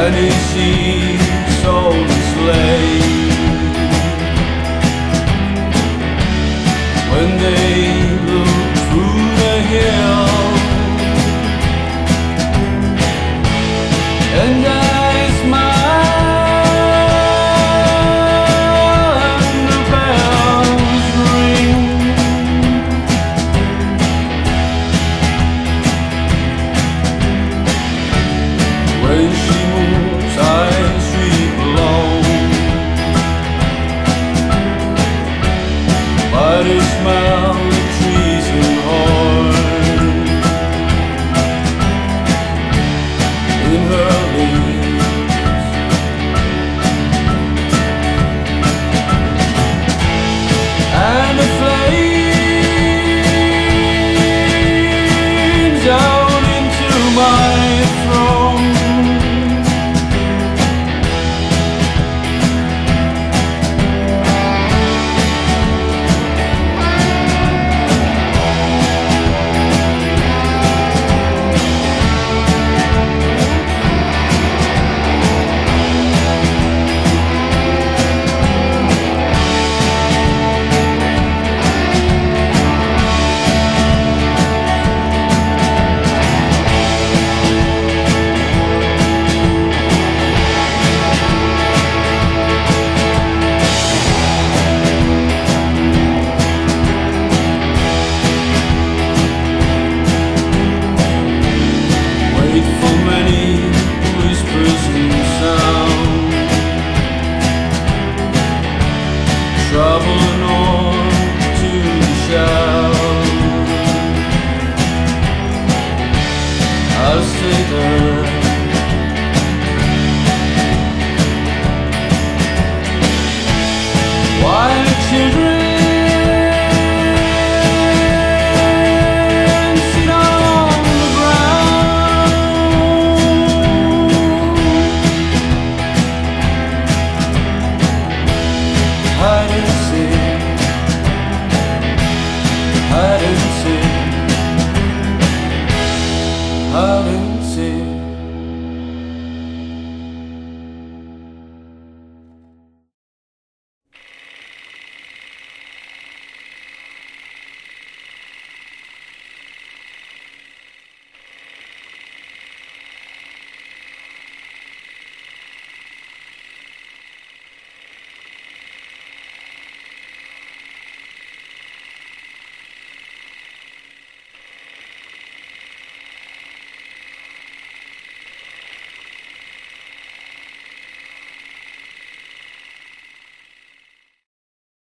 and he sees all the slain. When they look through the hill, and I smile and the bells ring. When she moves, I sweep along by the smell of trees and horn. In her lips, and the flames out into my throne. For many whispers and sound, traveling on to the shout. I'll stay there, while the children hide and seek, hide and seek, hide and seek.